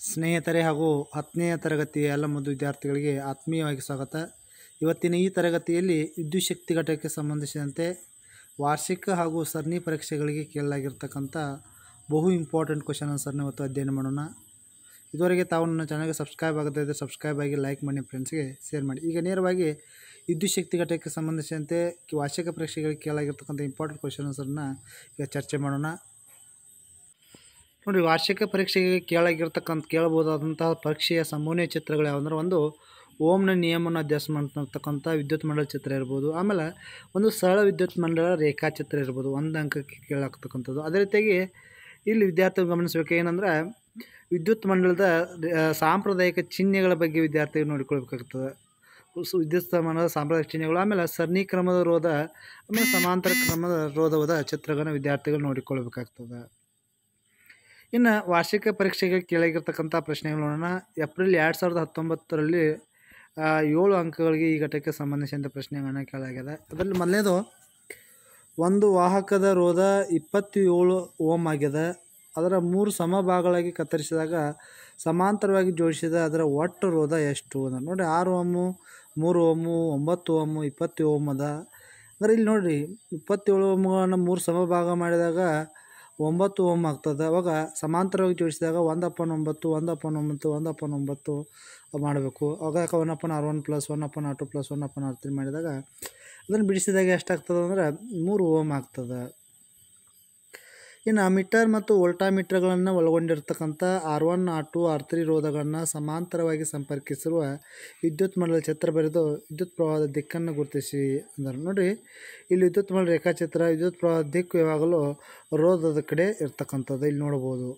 ಸ್ನೇಹಿತರೆ ಹಾಗೂ 10ನೇ ತರಗತಿಯ ಎಲ್ಲ ವಿದ್ಯಾರ್ಥಿಗಳಿಗೆ ಆತ್ಮೀಯವಾಗಿ ಸ್ವಾಗತ. ಇವತ್ತಿನ ಈ ತರಗತಿಯಲ್ಲಿ ವಿದ್ಯುತ್ ಶಕ್ತಿ ಘಟಕಕ್ಕೆ ಸಂಬಂಧಿಸಿದಂತೆ ವಾರ್ಷಿಕ ಹಾಗೂ ಸರಣಿ ಪರೀಕ್ಷೆಗಳಿಗೆ ಕೇಳಲಾಗಿರ್ತಕ್ಕಂಥ ಬಹು ಇಂಪಾರ್ಟೆಂಟ್ ಕ್ವಶನ್ ಆನ್ಸರ್ನ ಇವತ್ತು ಅಧ್ಯಯನ ಮಾಡೋಣ. ಇದುವರೆಗೆ ತಾವು ನನ್ನ ಚಾನಲ್ಗೆ ಸಬ್ಸ್ಕ್ರೈಬ್ ಆಗದೇ ಇದ್ದರೆ ಸಬ್ಸ್ಕ್ರೈಬ್ ಆಗಿ ಲೈಕ್ ಮಾಡಿ, ಫ್ರೆಂಡ್ಸ್ಗೆ ಶೇರ್ ಮಾಡಿ. ಈಗ ನೇರವಾಗಿ ವಿದ್ಯುತ್ ಶಕ್ತಿ ಘಟಕಕ್ಕೆ ಸಂಬಂಧಿಸಿದಂತೆ ವಾರ್ಷಿಕ ಪರೀಕ್ಷೆಗಳಿಗೆ ಕೇಳಲಾಗಿರ್ತಕ್ಕಂಥ ಇಂಪಾರ್ಟೆಂಟ್ ಕ್ವಶನ್ ಆನ್ಸರ್ನ ಈಗ ಚರ್ಚೆ ಮಾಡೋಣ. ನೋಡಿ, ವಾರ್ಷಿಕ ಪರೀಕ್ಷೆಗೆ ಕೇಳಬಹುದಾದಂತಹ ಪರೀಕ್ಷೆಯ ಸಂಭವನೀಯ ಚಿತ್ರಗಳು ಯಾವುದಂದ್ರೆ, ಒಂದು ಓಮ್ನ ನಿಯಮವನ್ನು ಅಭ್ಯಾಸ ಮಾಡ್ತಕ್ಕಂಥ ವಿದ್ಯುತ್ ಮಂಡಲ ಚಿತ್ರ ಇರ್ಬೋದು. ಆಮೇಲೆ ಒಂದು ಸರಳ ವಿದ್ಯುತ್ ಮಂಡಲ ರೇಖಾಚಿತ್ರ ಇರ್ಬೋದು, ಒಂದು ಅಂಕಕ್ಕೆ ಕೇಳಾಗ್ತಕ್ಕಂಥದ್ದು. ಅದೇ ರೀತಿಯಾಗಿ ಇಲ್ಲಿ ವಿದ್ಯಾರ್ಥಿಗಳು ಗಮನಿಸಬೇಕು ಏನಂದ್ರೆ, ವಿದ್ಯುತ್ ಮಂಡಲದ ಸಾಂಪ್ರದಾಯಿಕ ಚಿಹ್ನೆಗಳ ಬಗ್ಗೆ ವಿದ್ಯಾರ್ಥಿಗಳು ನೋಡಿಕೊಳ್ಬೇಕಾಗ್ತದೆ. ವಿದ್ಯುತ್ ಮಂಡಲದ ಸಾಂಪ್ರದಾಯಿಕ ಚಿಹ್ನೆಗಳು, ಆಮೇಲೆ ಸರಣಿ ಕ್ರಮದ ರೋಧ, ಆಮೇಲೆ ಸಮಾಂತರ ಕ್ರಮದ ರೋಧವಾದ ಚಿತ್ರಗಳನ್ನು ವಿದ್ಯಾರ್ಥಿಗಳು ನೋಡಿಕೊಳ್ಬೇಕಾಗ್ತದೆ. ಇನ್ನು ವಾರ್ಷಿಕ ಪರೀಕ್ಷೆಗೆ ಕೇಳಾಗಿರ್ತಕ್ಕಂಥ ಪ್ರಶ್ನೆಗಳು ನೋಡೋಣ. ಏಪ್ರಿಲ್ 2019ರಲ್ಲಿ 7 ಅಂಕಗಳಿಗೆ ಈ ಘಟಕಕ್ಕೆ ಸಂಬಂಧಿಸಿದಂಥ ಪ್ರಶ್ನೆಗಳನ್ನು ಕೇಳಲಾಗಿದೆ. ಅದರಲ್ಲಿ ಮೊದಲನೇದು, ಒಂದು ವಾಹಕದ ರೋಧ 27 ಓಮ್ ಆಗಿದೆ. ಅದರ 3 ಸಮಭಾಗಗಳಾಗಿ ಕತ್ತರಿಸಿದಾಗ ಸಮಾಂತರವಾಗಿ ಜೋಡಿಸಿದ ಅದರ ಒಟ್ಟು ರೋಧ ಎಷ್ಟು ಅದ. ನೋಡಿ, 6 ಓಮು, 3 ಓಮು, 9 ಓಮು, 20 ಓಮ್ ಅದ. ಅಂದರೆ ಇಲ್ಲಿ ನೋಡಿರಿ, 27 ಓಮ್ಗಳನ್ನು 3 ಸಮಭಾಗ ಮಾಡಿದಾಗ 9 ಓಮ್ ಆಗ್ತದೆ. ಅವಾಗ ಸಮಾಂತರವಾಗಿ ಜೋಡಿಸಿದಾಗ 1/9 1/9 1/9 ಮಾಡಬೇಕು. ಅವಾಗ 1/R1 + 1/R2 + 1/R3 ಮಾಡಿದಾಗ ಅದನ್ನು ಬಿಡಿಸಿದಾಗ ಎಷ್ಟಾಗ್ತದೆ ಅಂದ್ರೆ 3 ಓಮ್ ಆಗ್ತದೆ. ಇನ್ನು ಮೀಟರ್ ಮತ್ತು ವೋಲ್ಟಾಮೀಟರ್ಗಳನ್ನು ಒಳಗೊಂಡಿರ್ತಕ್ಕಂಥ R1, R2, R3 ರೋಧಗಳನ್ನು ಸಮಾಂತರವಾಗಿ ಸಂಪರ್ಕಿಸಿರುವ ವಿದ್ಯುತ್ ಮಂಡಲ ಚಿತ್ರ ಬರೆದು ವಿದ್ಯುತ್ ಪ್ರವಾಹದ ದಿಕ್ಕನ್ನು ಗುರುತಿಸಿ ಅಂದರು. ನೋಡಿ, ಇಲ್ಲಿ ವಿದ್ಯುತ್ ಮಂಡಲ ರೇಖಾಚಿತ್ರ, ವಿದ್ಯುತ್ ಪ್ರವಾಹದ ದಿಕ್ಕು ಯಾವಾಗಲೂ ರೋಧದ ಕಡೆ ಇರ್ತಕ್ಕಂಥದ್ದು ಇಲ್ಲಿ ನೋಡ್ಬೋದು.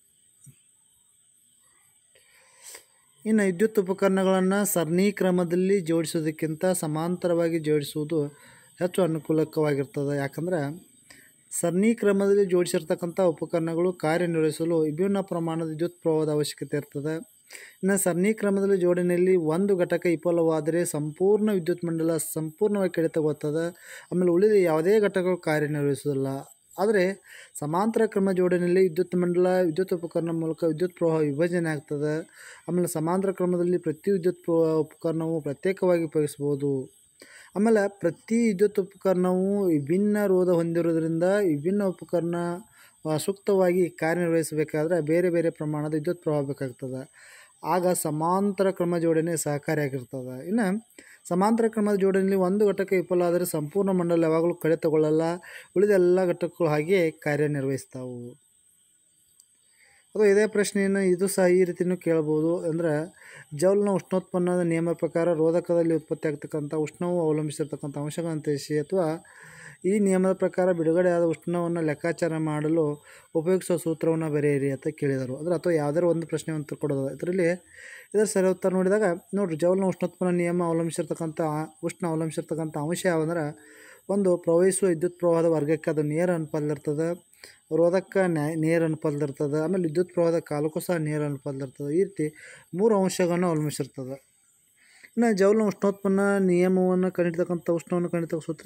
ಇನ್ನು ವಿದ್ಯುತ್ ಉಪಕರಣಗಳನ್ನು ಸರಣಿ ಕ್ರಮದಲ್ಲಿ ಜೋಡಿಸೋದಕ್ಕಿಂತ ಸಮಾಂತರವಾಗಿ ಜೋಡಿಸುವುದು ಹೆಚ್ಚು ಅನುಕೂಲಕವಾಗಿರ್ತದೆ. ಯಾಕಂದರೆ ಸರಣಿ ಕ್ರಮದಲ್ಲಿ ಜೋಡಿಸಿರ್ತಕ್ಕಂಥ ಉಪಕರಣಗಳು ಕಾರ್ಯನಿರ್ವಹಿಸಲು ವಿಭಿನ್ನ ಪ್ರಮಾಣದ ವಿದ್ಯುತ್ ಪ್ರವಾಹದ ಅವಶ್ಯಕತೆ ಇರ್ತದೆ. ಇನ್ನು ಸರಣಿ ಕ್ರಮದಲ್ಲಿ ಜೋಡಣೆಯಲ್ಲಿ ಒಂದು ಘಟಕ ವಿಫಲವಾದರೆ ಸಂಪೂರ್ಣ ವಿದ್ಯುತ್ ಮಂಡಲ ಸಂಪೂರ್ಣವಾಗಿ ಕಡಿತಗೊಳ್ತದೆ. ಆಮೇಲೆ ಉಳಿದ ಯಾವುದೇ ಘಟಕಗಳು ಕಾರ್ಯನಿರ್ವಹಿಸೋದಿಲ್ಲ. ಆದರೆ ಸಮಾಂತರ ಕ್ರಮ ಜೋಡಣೆಯಲ್ಲಿ ವಿದ್ಯುತ್ ಮಂಡಲ ವಿದ್ಯುತ್ ಉಪಕರಣ ಮೂಲಕ ವಿದ್ಯುತ್ ಪ್ರವಾಹ ವಿಭಜನೆ ಆಗ್ತದೆ. ಆಮೇಲೆ ಸಮಾಂತರ ಕ್ರಮದಲ್ಲಿ ಪ್ರತಿ ವಿದ್ಯುತ್ ಉಪಕರಣವು ಪ್ರತ್ಯೇಕವಾಗಿ ಉಪಯೋಗಿಸ್ಬೋದು. ಆಮೇಲೆ ಪ್ರತಿ ವಿದ್ಯುತ್ ಉಪಕರಣವು ವಿಭಿನ್ನ ರೋಧ ಹೊಂದಿರೋದ್ರಿಂದ ವಿಭಿನ್ನ ಉಪಕರಣ ಸೂಕ್ತವಾಗಿ ಕಾರ್ಯನಿರ್ವಹಿಸಬೇಕಾದ್ರೆ ಬೇರೆ ಬೇರೆ ಪ್ರಮಾಣದ ವಿದ್ಯುತ್ ಪ್ರವಾಹ ಬೇಕಾಗ್ತದೆ. ಆಗ ಸಮಾಂತರ ಕ್ರಮ ಜೋಡಣೆ ಸಹಕಾರಿಯಾಗಿರ್ತದೆ. ಇನ್ನು ಸಮಾಂತರ ಕ್ರಮದ ಜೋಡಣೆಯಲ್ಲಿ ಒಂದು ಘಟಕ ವಿಫಲ ಆದರೆ ಸಂಪೂರ್ಣ ಮಂಡಲ ಯಾವಾಗಲೂ ಕಡಿತಗೊಳ್ಳಲ್ಲ. ಉಳಿದ ಎಲ್ಲ ಘಟಕಗಳು ಹಾಗೆ ಕಾರ್ಯನಿರ್ವಹಿಸ್ತಾವು. ಅದು ಇದೇ ಪ್ರಶ್ನೆಯನ್ನು ಇದು ಸಹ ಈ ರೀತಿಯೂ ಕೇಳ್ಬೋದು. ಅಂದರೆ ಜೌಲ್ನ ಉಷ್ಣೋತ್ಪನ್ನದ ನಿಯಮ ಪ್ರಕಾರ ರೋಧಕದಲ್ಲಿ ಉತ್ಪತ್ತಿಯಾಗ್ತಕ್ಕಂಥ ಉಷ್ಣವು ಅವಲಂಬಿಸಿರ್ತಕ್ಕಂಥ ಅಂಶಗಳನ್ನು ತಿಳಿಸಿ, ಅಥವಾ ಈ ನಿಯಮದ ಪ್ರಕಾರ ಬಿಡುಗಡೆಯಾದ ಉಷ್ಣವನ್ನು ಲೆಕ್ಕಾಚಾರ ಮಾಡಲು ಉಪಯೋಗಿಸುವ ಸೂತ್ರವನ್ನು ಬರೆಯಿರಿ ಅಂತ ಕೇಳಿದರು. ಅಥವಾ ಯಾವುದಾದ್ರು ಒಂದು ಪ್ರಶ್ನೆಯನ್ನು ಕೊಡೋದು. ಇದರ ಸರಿ ಉತ್ತರ ನೋಡಿದಾಗ ನೋಡಿರಿ, ಜೌಲ್ನ ಉಷ್ಣೋತ್ಪನ್ನ ನಿಯಮ ಉಷ್ಣ ಅವಲಂಬಿಸಿರ್ತಕ್ಕಂಥ ಅಂಶ ಯಾವಂದ್ರೆ, ಒಂದು ಪ್ರವಹಿಸುವ ವಿದ್ಯುತ್ ಪ್ರವಾಹದ ವರ್ಗಕ್ಕೆ ಅದು ನೇರ ಅನುಪಾತದಲ್ಲಿರ್ತದೆ, ರೋಧಕ್ಕೆ ನೇರ ಅನುಪಾತದಲ್ಲಿರ್ತದೆ, ಆಮೇಲೆ ವಿದ್ಯುತ್ ಪ್ರವಾಹದ ಕಾಲಕ್ಕೂ ಸಹ ನೇರ ಅನುಪಾತದಲ್ಲಿರ್ತದೆ. ಈ ರೀತಿ 3 ಅಂಶಗಳನ್ನು ಅವಲಂಬಿಸಿರ್ತದೆ. ಇನ್ನು ಜೌಲ್ನ ಉಷ್ಣೋತ್ಪನ್ನ ನಿಯಮವನ್ನು ಕಂಡಿರ್ತಕ್ಕಂಥ ಉಷ್ಣವನ್ನು ಕಂಡಿರ್ತಕ್ಕ ಸೂತ್ರ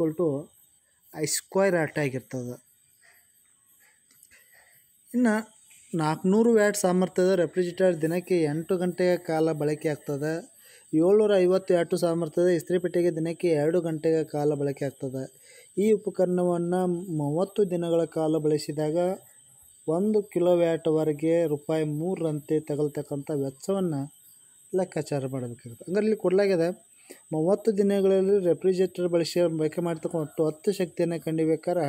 H=I²RT ಆಗಿರ್ತದೆ. ಇನ್ನು 400 ವ್ಯಾಟ್ ಸಾಮರ್ಥ್ಯದ ರೆಫ್ರಿಜಿರೇಟರ್ ದಿನಕ್ಕೆ 8 ಗಂಟೆಯ ಕಾಲ ಬಳಕೆ ಆಗ್ತದೆ. 750 ವ್ಯಾಟ್ ಸಾಮರ್ಥ್ಯದ ಇಸ್ತ್ರಿಪೆಟ್ಟಿಗೆ ದಿನಕ್ಕೆ 2 ಗಂಟೆಯ ಕಾಲ ಬಳಕೆ ಆಗ್ತದೆ. ಈ ಉಪಕರಣವನ್ನು 30 ದಿನಗಳ ಕಾಲ ಬಳಸಿದಾಗ 1 ಕಿಲೋವ್ಯಾಟ್ವರೆಗೆ ₹3ರಂತೆ ತಗಲ್ತಕ್ಕಂಥ ವೆಚ್ಚವನ್ನು ಲೆಕ್ಕಾಚಾರ ಮಾಡಬೇಕಾಗುತ್ತೆ. ಹಂಗಾರೆ ಇಲ್ಲಿ ಕೊಡಲಾಗಿದೆ, 30 ದಿನಗಳಲ್ಲಿ ರೆಫ್ರಿಜಿರೇಟರ್ ಬಳಕೆ ಮಾಡ್ತಕ್ಕಂಥ ಒಟ್ಟು 10 ಶಕ್ತಿಯನ್ನು ಕಂಡಿಬೇಕಾದ್ರೆ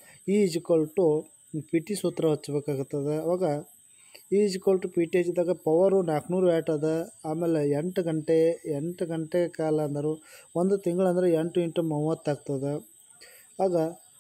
PT ಸೂತ್ರ ಹಚ್ಚಬೇಕಾಗುತ್ತದೆ. ಅವಾಗ PT ಹಚ್ಚಿದಾಗ ಪವರು 400 ವ್ಯಾಟ್ ಅದ. ಆಮೇಲೆ 8 ಗಂಟೆ ಕಾಲ ಅಂದರು, 1 ತಿಂಗಳು ಅಂದರೆ 8 × 30 ಆಗ್ತದೆ. ಆಗ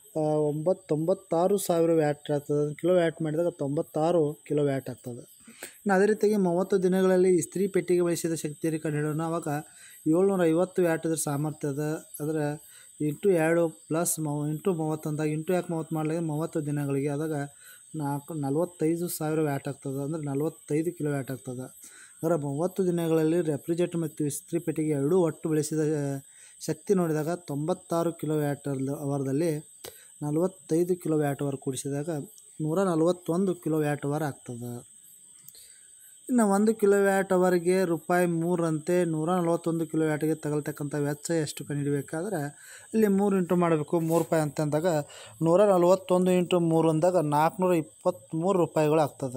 96,000 ವ್ಯಾಟ್ ಆಗ್ತದೆ. ಕಿಲೋ ವ್ಯಾಟ್ ಮಾಡಿದಾಗ 96 ಕಿಲೋ ವ್ಯಾಟ್ ಆಗ್ತದೆ. ಇನ್ನು ಅದೇ ರೀತಿಯಾಗಿ 30 ದಿನಗಳಲ್ಲಿ ಇಸ್ತ್ರಿ ಪೆಟ್ಟಿಗೆ ಬಳಸಿದ ಶಕ್ತಿಯನ್ನು ಕಂಡುಹಿಡೋಣ. ಆವಾಗ 750 ವ್ಯಾಟ್ ಇದ್ರ ಸಾಮರ್ಥ್ಯ ಅದ. ಅಂದರೆ × 2 + × 30 ಅಂದಾಗ ಯಾಕೆ 30 ಮಾಡಲಾಗ 30 ದಿನಗಳಿಗೆ ಆದಾಗ 45,000 ವ್ಯಾಟ್ ಆಗ್ತದೆ. ಅಂದರೆ 45 ಕಿಲೋ ವ್ಯಾಟ್ ಆಗ್ತದೆ. ಅಂದರೆ 30 ದಿನಗಳಲ್ಲಿ ರೆಫ್ರಿಜರೇಟರ್ ಮತ್ತು ಇಸ್ತ್ರಿ ಪೆಟ್ಟಿಗೆ ಎರಡೂ ಒಟ್ಟು ಬಳಸಿದ ಶಕ್ತಿ ನೋಡಿದಾಗ 96 ಕಿಲೋ ವ್ಯಾಟ್ ಅವರ್ದಲ್ಲಿ 45 ಕಿಲೋ ವ್ಯಾಟ್ ಅವರ್ ಕೂಡಿಸಿದಾಗ 141 ಕಿಲೋ ವ್ಯಾಟ್ ಅವರ್ ಆಗ್ತದೆ. ಇನ್ನು 1 ಕಿಲೋವ್ಯಾಟ್ ಅವರಿಗೆ ರೂಪಾಯಿ 3 ಅಂತೆ 141 ಕಿಲೋವ್ಯಾಟ್ಗೆ ತಗಲ್ತಕ್ಕಂಥ ವೆಚ್ಚ ಎಷ್ಟು ಕಂಡುಹಿಡಿಬೇಕಾದ್ರೆ ಇಲ್ಲಿ 3 ಇಂಟು ಮಾಡಬೇಕು. 3 ರೂಪಾಯಿ ಅಂತ ಅಂದಾಗ 141 ಇಂಟು 3 ಅಂದಾಗ 423 ರೂಪಾಯಿಗಳು ಆಗ್ತದೆ.